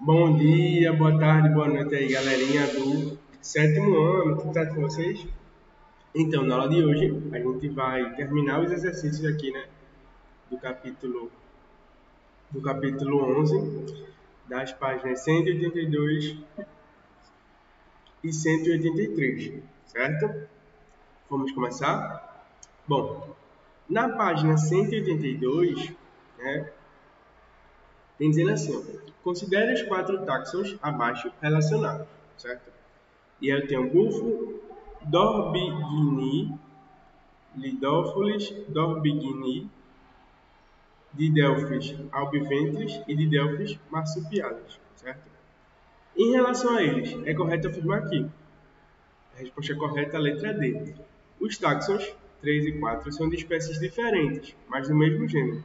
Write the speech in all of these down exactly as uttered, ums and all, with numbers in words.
Bom dia, boa tarde, boa noite aí, galerinha do sétimo ano, tudo certo com vocês? Então, na aula de hoje, a gente vai terminar os exercícios aqui, né, do capítulo, do capítulo onze, das páginas cento e oitenta e dois e cento e oitenta e três, certo? Vamos começar? Bom, na página cento e oitenta e dois, né, tem dizendo assim, ó, considere os quatro táxons abaixo relacionados, certo? E aí eu tenho bufo, Dorbigini, Lidófilis, Dorbigini, Didelphis albiventris e Didelphis marsupialis, certo? Em relação a eles, é correto afirmar que a resposta correta é a letra D. Os táxons três e quatro são de espécies diferentes, mas do mesmo gênero,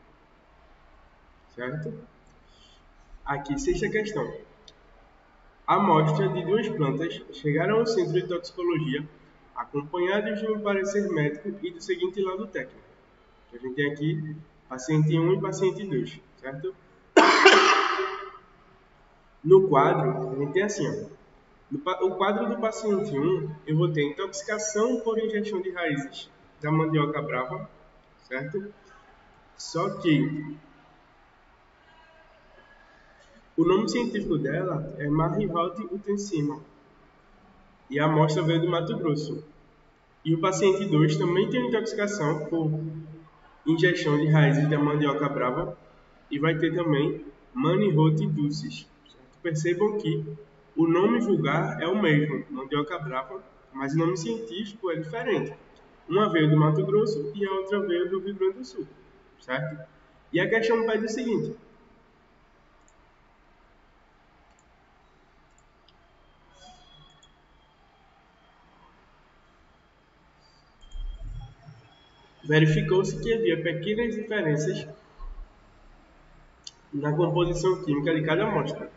certo? Aqui, sexta questão. Amostra de duas plantas chegaram ao centro de toxicologia acompanhados de um parecer médico e do seguinte laudo técnico. A gente tem aqui paciente um e paciente dois, certo? No quadro, a gente tem assim, ó. No, o quadro do paciente um, eu vou ter intoxicação por ingestão de raízes da mandioca brava, certo? Só que o nome científico dela é Marihot utensima e a amostra veio do Mato Grosso. E o paciente dois também tem intoxicação por ingestão de raízes da mandioca brava e vai ter também Manihot dulcis. Certo? Percebam que o nome vulgar é o mesmo, mandioca brava, mas o nome científico é diferente. Uma veio do Mato Grosso e a outra veio do Rio Grande do Sul, certo? E a questão pede o seguinte: verificou-se que havia pequenas diferenças na composição química de cada amostra.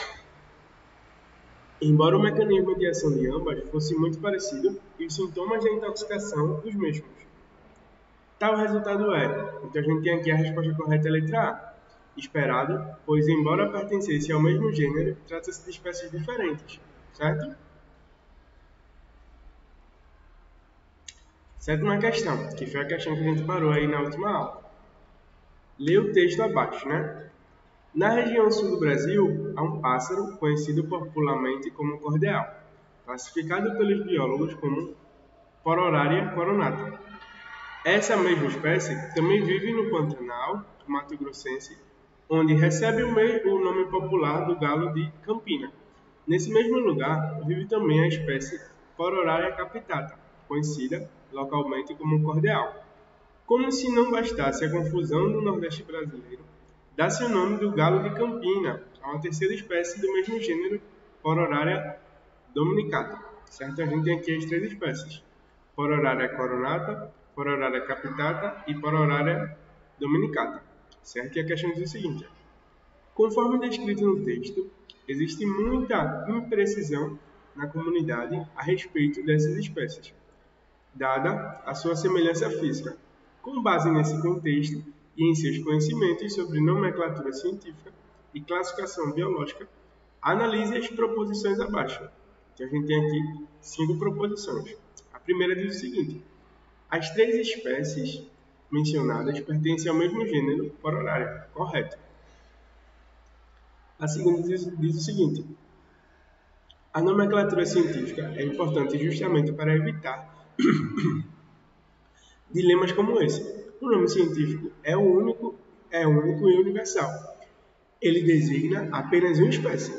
Embora o mecanismo de ação de ambas fosse muito parecido e os sintomas da intoxicação os mesmos. Tal resultado é, então a gente tem aqui a resposta correta, é a letra A. Esperado, pois embora pertencesse ao mesmo gênero, trata-se de espécies diferentes, certo? Sétima questão, que foi a questão que a gente parou aí na última aula. Lê o texto abaixo, né? Na região sul do Brasil, há um pássaro conhecido popularmente como cordeal, classificado pelos biólogos como Pororaria coronata. Essa mesma espécie também vive no Pantanal mato-grossense, onde recebe o, meio, o nome popular do galo de Campina. Nesse mesmo lugar, vive também a espécie Pororaria capitata, conhecida localmente como cordeal. Como se não bastasse a confusão do Nordeste brasileiro, dá-se o nome do galo de Campina a uma terceira espécie do mesmo gênero, Pororaria dominicata. Certo? A gente tem aqui as três espécies: Pororaria coronata, Pororaria capitata e Pororaria dominicata. Certo? E a questão diz o seguinte: conforme descrito no texto, existe muita imprecisão na comunidade a respeito dessas espécies, dada a sua semelhança física. Com base nesse contexto e em seus conhecimentos sobre nomenclatura científica e classificação biológica, analise as proposições abaixo. Então, a gente tem aqui cinco proposições. A primeira diz o seguinte: as três espécies mencionadas pertencem ao mesmo gênero Pororaria. Correto. A segunda diz, diz o seguinte: a nomenclatura científica é importante justamente para evitar dilemas como esse. O nome científico é o único, é único e universal. Ele designa apenas uma espécie.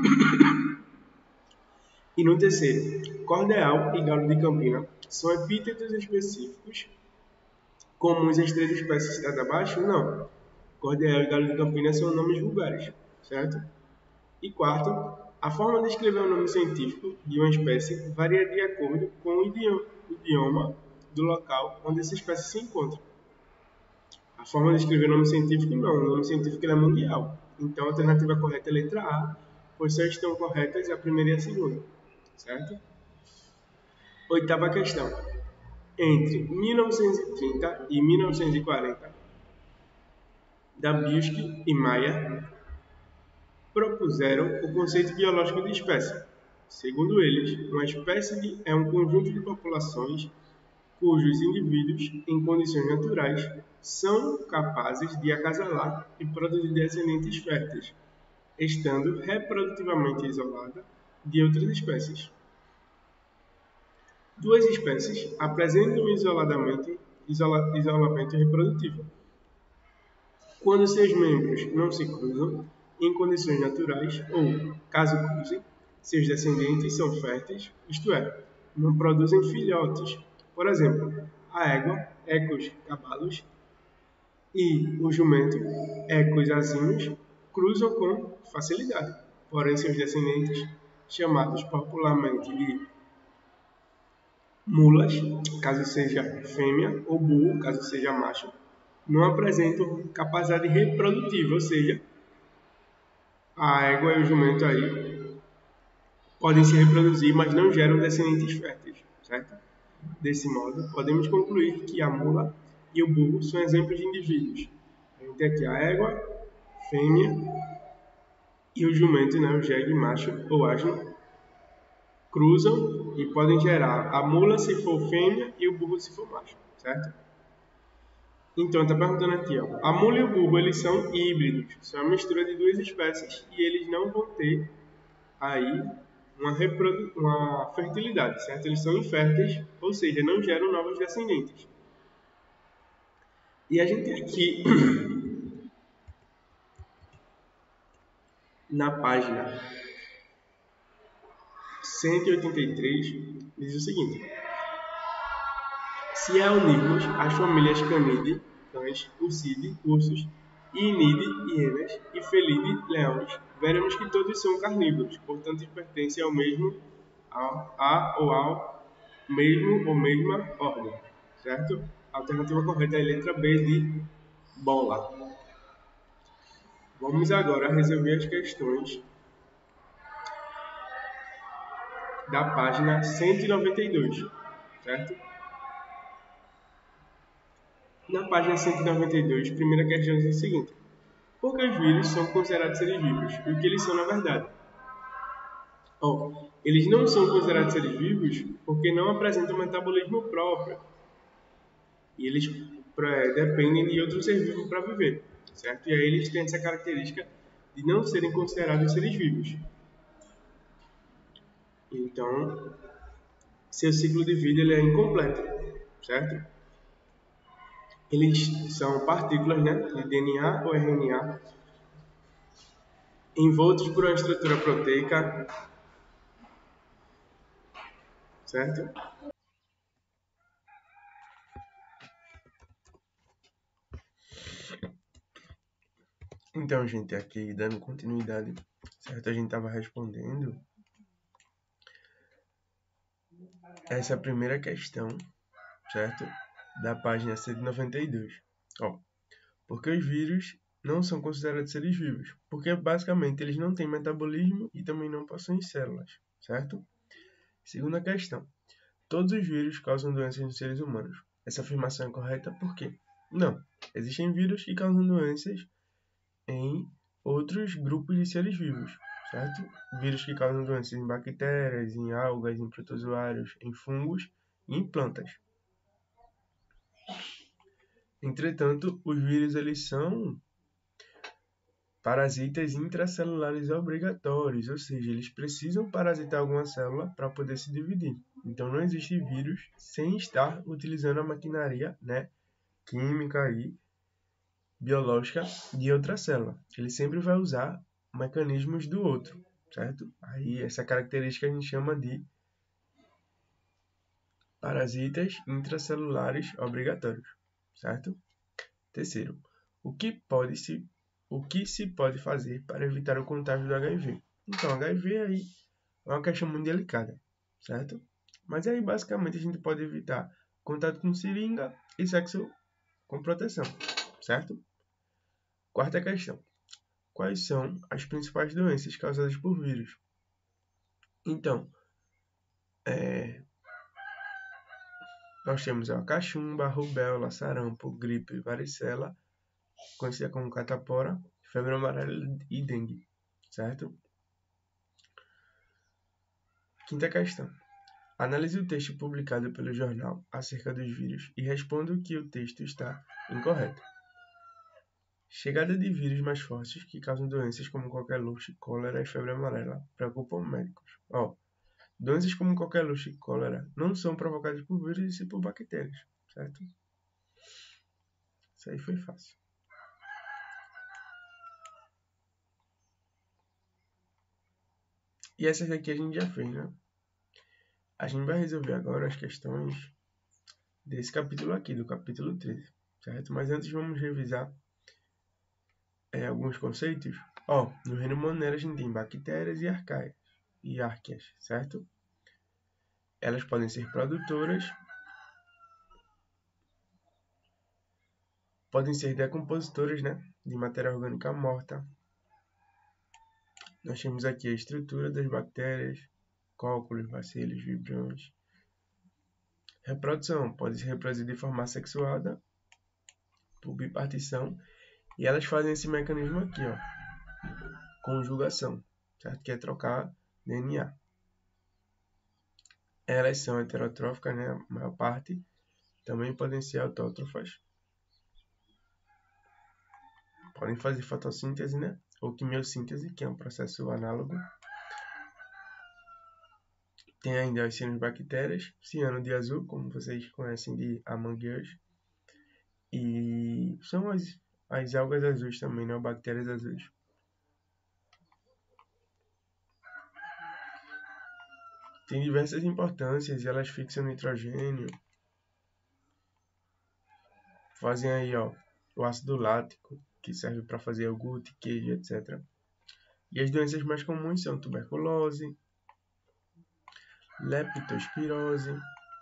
E no terceiro, cordeal e galo de Campina são epítetos específicos comuns às três espécies citadas abaixo? Não. Cordeal e galo de Campina são nomes vulgares, certo? E quarto, a forma de escrever o nome científico de uma espécie varia de acordo com o idioma do local onde essa espécie se encontra. A forma de escrever o nome científico não, o nome científico é mundial. Então a alternativa correta é a letra A, pois só estão corretas a primeira e a segunda, certo? Oitava questão. Entre mil novecentos e trinta e mil novecentos e quarenta, Dabiuski e Maia propuseram o conceito biológico de espécie. Segundo eles, uma espécie é um conjunto de populações cujos indivíduos, em condições naturais, são capazes de acasalar e produzir descendentes férteis, estando reprodutivamente isolada de outras espécies. Duas espécies apresentam isoladamente isola, isolamento reprodutivo quando seus membros não se cruzam em condições naturais ou, caso cruzem, seus descendentes são férteis, isto é, não produzem filhotes. Por exemplo, a égua, ecos cavalos, e o jumento, ecos asinhos, cruzam com facilidade. Porém, seus descendentes, chamados popularmente de mulas, caso seja fêmea, ou burro, caso seja macho, não apresentam capacidade reprodutiva, ou seja, a égua e o jumento aí podem se reproduzir, mas não geram descendentes férteis, certo? Desse modo, podemos concluir que a mula e o burro são exemplos de indivíduos. A gente tem aqui a égua, fêmea, e o jumento, né, o jegue macho ou asno, cruzam e podem gerar a mula se for fêmea e o burro se for macho, certo? Então, está perguntando aqui, ó, a mula e o burro, eles são híbridos, são uma mistura de duas espécies e eles não vão ter aí uma, reprodu uma fertilidade, certo? Eles são inférteis, ou seja, não geram novos descendentes. E a gente tem aqui, na página cento e oitenta e três, diz o seguinte: se a unirmos as famílias Canidae, cães, Ursidae, ursos, e Inidae, hienas, e Felidae, leões, veremos que todos são carnívoros, portanto pertencem ao mesmo, ao, a ou ao mesmo ou mesma ordem, certo? A alternativa correta é a letra B de bola. Vamos agora resolver as questões da página cento e noventa e dois, certo? Na página cento e noventa e dois, primeira questão diz o seguinte: por que os vírus são considerados seres vivos? E o que eles são na verdade? Oh, eles não são considerados seres vivos porque não apresentam metabolismo próprio. E eles pra, dependem de outro ser vivo para viver, certo? E aí eles têm essa característica de não serem considerados seres vivos. Então, seu ciclo de vida ele é incompleto, certo? Eles são partículas, né, de D N A ou R N A envoltos por uma estrutura proteica, certo? Então, gente, aqui dando continuidade, certo? A gente estava respondendo essa primeira questão, certo? Da página cento e noventa e dois. Ó, porque os vírus não são considerados seres vivos? Porque basicamente eles não têm metabolismo e também não possuem células, certo? Segunda questão: todos os vírus causam doenças nos seres humanos. Essa afirmação é correta por quê? Não. Existem vírus que causam doenças em outros grupos de seres vivos, certo? Vírus que causam doenças em bactérias, em algas, em protozoários, em fungos e em plantas. Entretanto, os vírus eles são parasitas intracelulares obrigatórios, ou seja, eles precisam parasitar alguma célula para poder se dividir. Então, não existe vírus sem estar utilizando a maquinaria, né, química e biológica de outra célula. Ele sempre vai usar mecanismos do outro, certo? Aí, essa característica a gente chama de parasitas intracelulares obrigatórios, certo? Terceiro, o que pode se o que se pode fazer para evitar o contágio do H I V? Então, H I V aí é uma questão muito delicada, certo? Mas aí, basicamente, a gente pode evitar contato com seringa e sexo com proteção, certo? Quarta questão: quais são as principais doenças causadas por vírus? Então, é, nós temos a cachumba, rubéola, sarampo, gripe, varicela, conhecida como catapora, febre amarela e dengue. certo? Quinta questão. Analise o texto publicado pelo jornal acerca dos vírus e responda o que o texto está incorreto. Chegada de vírus mais fortes que causam doenças como coqueluche, cólera e febre amarela preocupam médicos. Ó, doenças como coqueluche e cólera não são provocadas por vírus e sim por bactérias, certo? Isso aí foi fácil. E essas daqui a gente já fez, né? A gente vai resolver agora as questões desse capítulo aqui, do capítulo treze, certo? Mas antes vamos revisar é, alguns conceitos. Ó, no reino moneiro a gente tem bactérias e arcaias, e árqueas, certo? Elas podem ser produtoras, podem ser decompositoras, né, de matéria orgânica morta. Nós temos aqui a estrutura das bactérias, cálculos, bacilos, vibriões. Reprodução, pode se reproduzir de forma sexuada, por bipartição, e elas fazem esse mecanismo aqui, ó, conjugação, certo? Que é trocar D N A. Elas são heterotróficas, né, a maior parte, também podem ser autótrofas. Podem fazer fotossíntese, né, ou quimiossíntese, que é um processo análogo. Tem ainda as cianobactérias, ciano de azul, como vocês conhecem de Among Us. E são as, as algas azuis também, né? Bactérias azuis. Tem diversas importâncias e elas fixam nitrogênio. Fazem aí, ó, o ácido lático, que serve para fazer iogurte, queijo, etcétera. E as doenças mais comuns são tuberculose, leptospirose,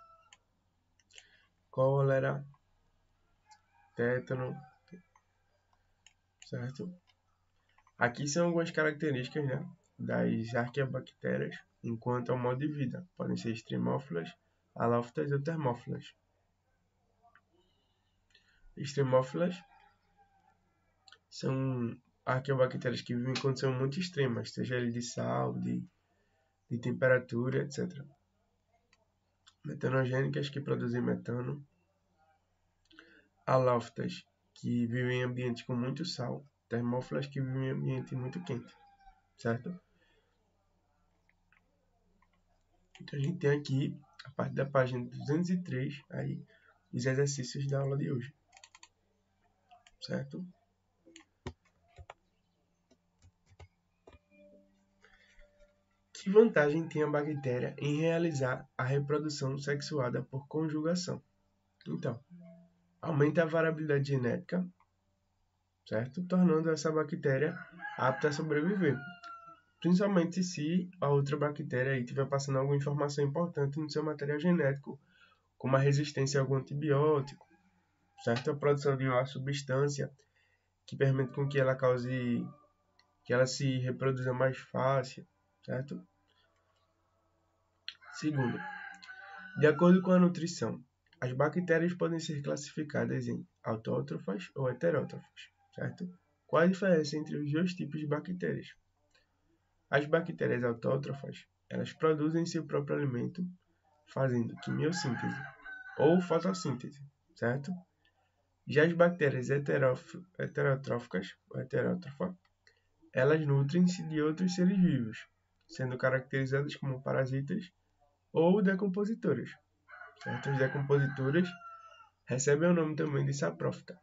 cólera, tétano, certo? Aqui são algumas características, né, das arqueobactérias enquanto ao modo de vida. Podem ser extremófilas, halófitas ou termófilas. Extremófilas são arqueobactérias que vivem em condições muito extremas, seja ele de sal, de, de temperatura, etcétera. Metanogênicas, que produzem metano. Halófitas, que vivem em ambientes com muito sal. Termófilas, que vivem em ambiente muito quente, certo? Então a gente tem aqui, a partir da página duzentos e três, aí, os exercícios da aula de hoje, certo? Que vantagem tem a bactéria em realizar a reprodução sexuada por conjugação? Então, aumenta a variabilidade genética, certo? Tornando essa bactéria apta a sobreviver. Principalmente se a outra bactéria estiver passando alguma informação importante no seu material genético, como a resistência a algum antibiótico, certo? A produção de uma substância que permite com que ela cause, que ela se reproduza mais fácil, certo? Segundo, de acordo com a nutrição, as bactérias podem ser classificadas em autótrofas ou heterótrofas, certo? Qual a diferença entre os dois tipos de bactérias? As bactérias autótrofas, elas produzem seu próprio alimento fazendo quimiossíntese ou fotossíntese, certo? Já as bactérias heterotróficas, ou heterótrofa, elas nutrem-se de outros seres vivos, sendo caracterizadas como parasitas ou decompositoras. Certo? As decompositoras recebem o nome também de saprófita.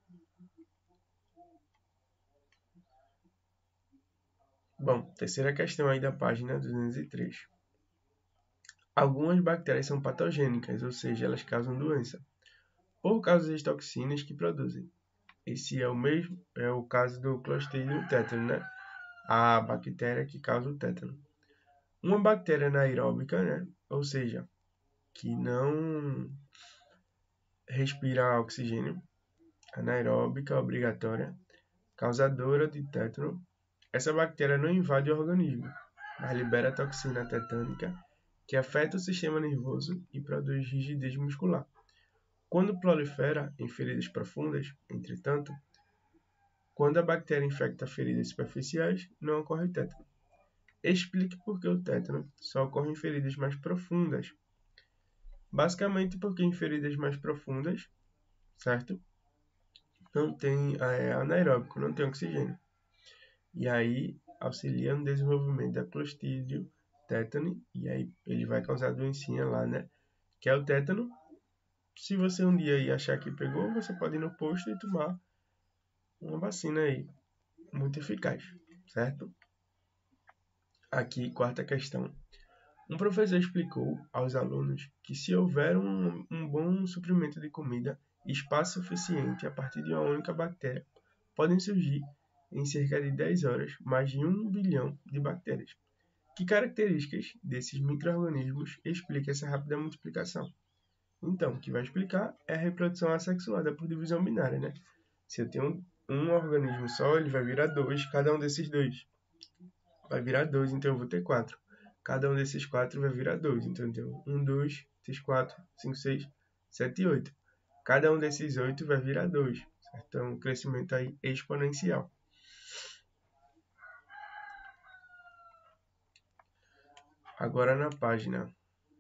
Bom, terceira questão aí da página duzentos e três. Algumas bactérias são patogênicas, ou seja, elas causam doença, por causa das toxinas que produzem. Esse é o mesmo, é o caso do Clostridium tétano, né? A bactéria que causa o tétano. Uma bactéria anaeróbica, né? Ou seja, que não respira oxigênio, anaeróbica obrigatória, causadora de tétano. Essa bactéria não invade o organismo, mas libera toxina tetânica que afeta o sistema nervoso e produz rigidez muscular. Quando prolifera em feridas profundas, entretanto, Quando a bactéria infecta feridas superficiais, não ocorre tétano. Explique por que o tétano só ocorre em feridas mais profundas. Basicamente porque em feridas mais profundas, certo? Não tem é, anaeróbico, não tem oxigênio. E aí auxilia no desenvolvimento da Clostridium tetani, e aí ele vai causar a doencinha lá, né? Que é o tétano. Se você um dia aí achar que pegou, você pode ir no posto e tomar uma vacina aí, muito eficaz, certo? Aqui, quarta questão. Um professor explicou aos alunos que se houver um, um bom suprimento de comida e espaço suficiente a partir de uma única bactéria, podem surgir, em cerca de dez horas, mais de um bilhão de bactérias. Que características desses micro-organismos explicam essa rápida multiplicação? Então, o que vai explicar é a reprodução assexuada por divisão binária, né? Se eu tenho um, um organismo só, ele vai virar dois, cada um desses dois vai virar dois, então eu vou ter quatro. Cada um desses quatro vai virar dois, então eu tenho um, dois, três, quatro, cinco, seis, sete e oito. Cada um desses oito vai virar dois, certo? Então, um crescimento aí exponencial. Agora na página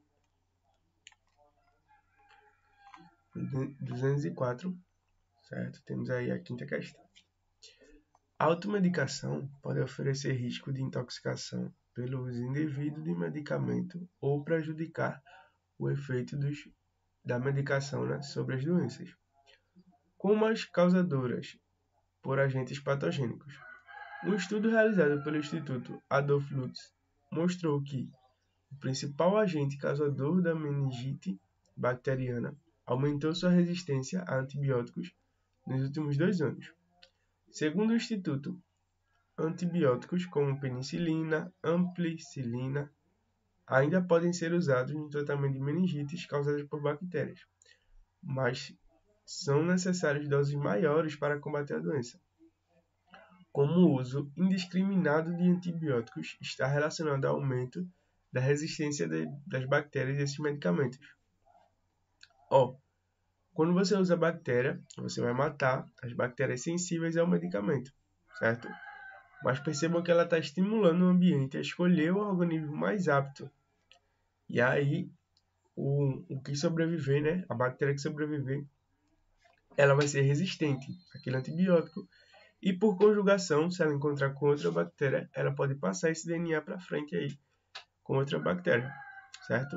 duzentos e quatro, certo? Temos aí a quinta questão. A automedicação pode oferecer risco de intoxicação pelo uso indevido de medicamento ou prejudicar o efeito dos, da medicação, né, sobre as doenças, como as causadoras por agentes patogênicos. Um estudo realizado pelo Instituto Adolf Lutz mostrou que o principal agente causador da meningite bacteriana aumentou sua resistência a antibióticos nos últimos dois anos. Segundo o Instituto, antibióticos como penicilina, ampicilina ainda podem ser usados no tratamento de meningites causadas por bactérias, mas são necessárias doses maiores para combater a doença. Como o uso indiscriminado de antibióticos está relacionado ao aumento da resistência de, das bactérias a esses medicamentos. Ó, quando você usa bactéria, você vai matar as bactérias sensíveis ao medicamento, certo? Mas percebam que ela está estimulando o ambiente a escolher o organismo mais apto. E aí, o, o que sobreviver, né? A bactéria que sobreviver, ela vai ser resistente àquele antibiótico. E por conjugação, se ela encontrar com outra bactéria, ela pode passar esse D N A para frente aí com outra bactéria, certo?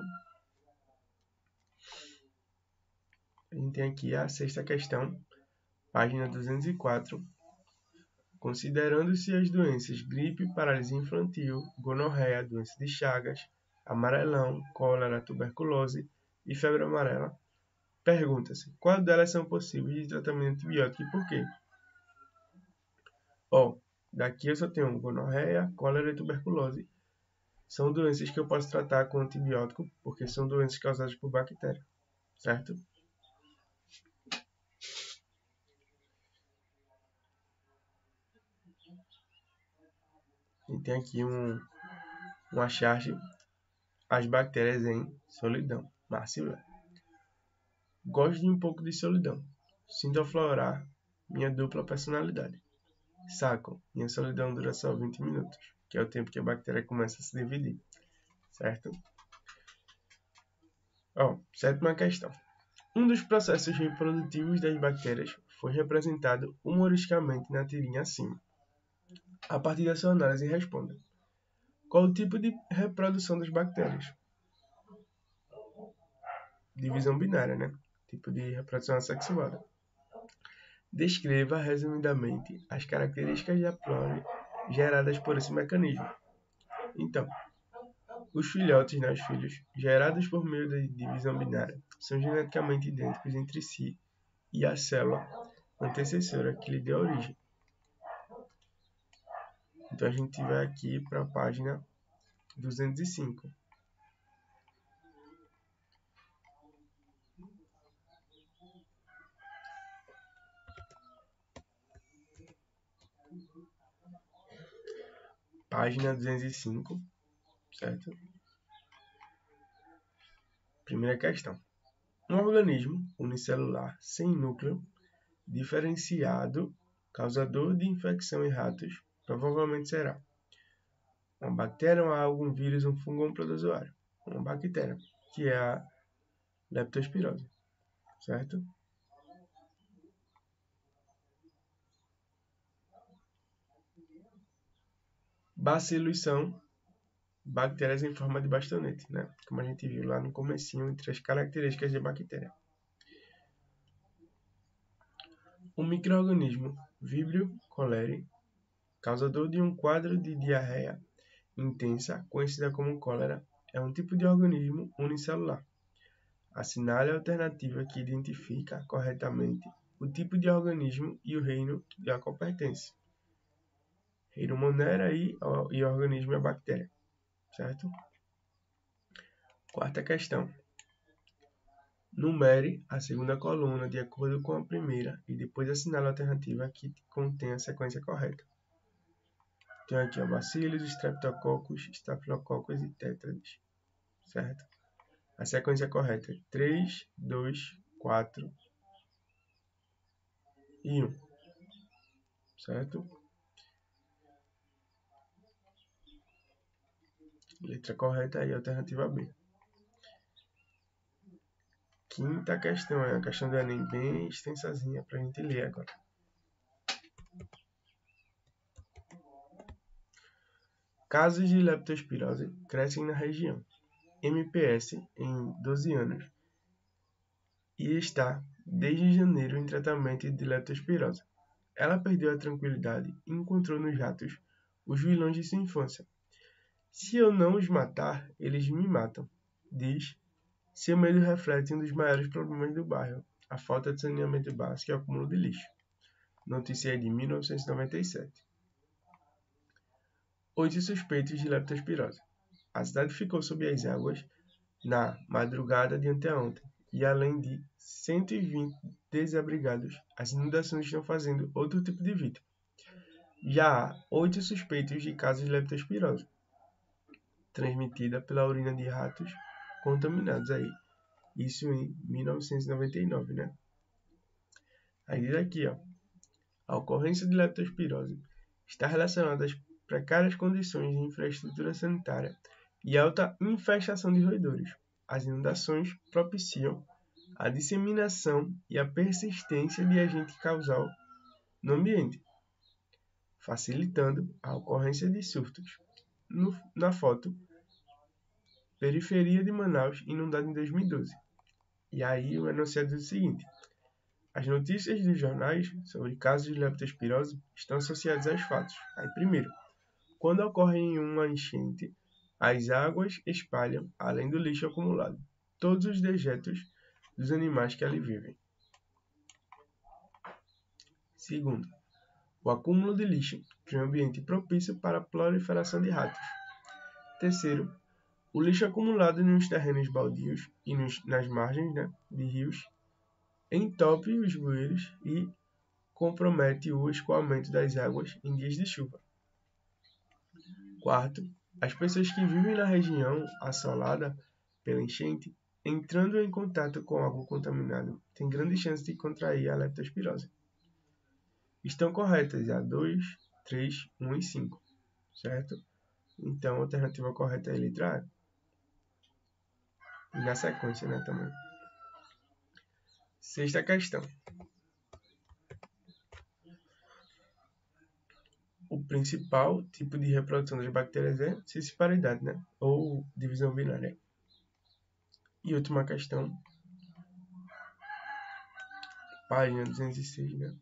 A gente tem aqui a sexta questão, página duzentos e quatro. Considerando-se as doenças gripe, paralisia infantil, gonorreia, doença de Chagas, amarelão, cólera, tuberculose e febre amarela, pergunta-se qual delas são possíveis de tratamento antibiótico e por quê? Ó, daqui eu só tenho gonorreia, cólera e tuberculose. São doenças que eu posso tratar com antibiótico, porque são doenças causadas por bactéria, certo? E tem aqui um, uma charge, as bactérias em solidão, Márcio. Gosto de um pouco de solidão. Sinto aflorar minha dupla personalidade. Saco, minha solidão dura só vinte minutos, que é o tempo que a bactéria começa a se dividir, certo? Ó, sétima questão. Um dos processos reprodutivos das bactérias foi representado humoristicamente na tirinha acima. A partir da sua análise, responda. Qual o tipo de reprodução das bactérias? Divisão binária, né? Tipo de reprodução assexuada. Descreva resumidamente as características da prole geradas por esse mecanismo. Então, os filhotes, né, os filhos, gerados por meio da divisão binária, são geneticamente idênticos entre si e a célula antecessora que lhe deu origem. Então, a gente vai aqui para a página duzentos e cinco. Página duzentos e cinco, certo? Primeira questão. Um organismo unicelular sem núcleo, diferenciado causador de infecção em ratos provavelmente será uma bactéria, algum vírus, um fungo ou um protozoário. Uma bactéria, que é a leptospirose, certo? Bacilos são bactérias em forma de bastonete, né? Como a gente viu lá no comecinho, entre as características de bactéria. O micro-organismo Vibrio cholerae, causador de um quadro de diarreia intensa, conhecida como cólera, é um tipo de organismo unicelular. Assinale a alternativa que identifica corretamente o tipo de organismo e o reino a qual pertence. Reino Monera e, e organismo é bactéria, certo? Quarta questão. Numere a segunda coluna de acordo com a primeira e depois assinale a alternativa que contém a sequência correta. Tem aqui ó, bacilos, streptococcus, staphylococcus e tétrades, certo? A sequência correta é três, dois, quatro e um, certo? Letra correta aí, alternativa B. Quinta questão, é a questão do Enem bem extensazinha para a gente ler agora. Casos de leptospirose crescem na região. M P S em doze anos e está desde janeiro em tratamento de leptospirose. Ela perdeu a tranquilidade e encontrou nos ratos os vilões de sua infância. Se eu não os matar, eles me matam, diz. Seu medo reflete um dos maiores problemas do bairro, a falta de saneamento básico e o acúmulo de lixo. Notícia de mil novecentos e noventa e sete. Oito suspeitos de leptospirose. A cidade ficou sob as águas na madrugada de anteontem, e além de cento e vinte desabrigados, as inundações estão fazendo outro tipo de vítima. Já há oito suspeitos de casos de leptospirose, transmitida pela urina de ratos contaminados aí. Isso em mil novecentos e noventa e nove, né? Aí diz aqui, ó, a ocorrência de leptospirose está relacionada às precárias condições de infraestrutura sanitária e alta infestação de roedores. As inundações propiciam a disseminação e a persistência de agente causal no ambiente, facilitando a ocorrência de surtos. No, na foto, periferia de Manaus inundada em dois mil e doze. E aí o enunciado é o seguinte: as notícias dos jornais sobre casos de leptospirose estão associadas aos fatos. Aí, primeiro, quando ocorre uma enchente, as águas espalham, além do lixo acumulado, todos os dejetos dos animais que ali vivem. Segundo, o acúmulo de lixo cria um ambiente propício para a proliferação de ratos. Terceiro, o lixo acumulado nos terrenos baldios e nos, nas margens, né, de rios entope os bueiros e compromete o escoamento das águas em dias de chuva. Quarto, as pessoas que vivem na região assolada pela enchente, entrando em contato com água contaminada, têm grande chance de contrair a leptospirose. Estão corretas a dois, três, um e cinco, certo? Então, a alternativa correta é a letra A. E na sequência, né, também. Sexta questão. O principal tipo de reprodução das bactérias é cisparidade, né? Ou divisão binária. E última questão, página duzentos e seis, né?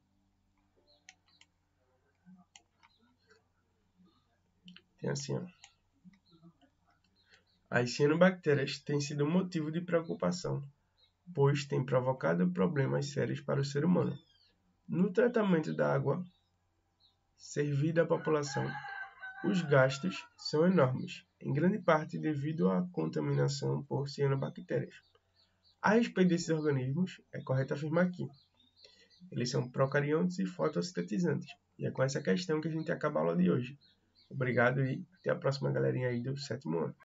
Tem assim, ó. As cianobactérias têm sido motivo de preocupação, pois têm provocado problemas sérios para o ser humano. No tratamento da água servida à população, os gastos são enormes, em grande parte devido à contaminação por cianobactérias. A respeito desses organismos, é correto afirmar que eles são procariontes e fotossintetizantes. E é com essa questão que a gente acaba a aula de hoje. Obrigado e até a próxima galerinha aí do sétimo ano.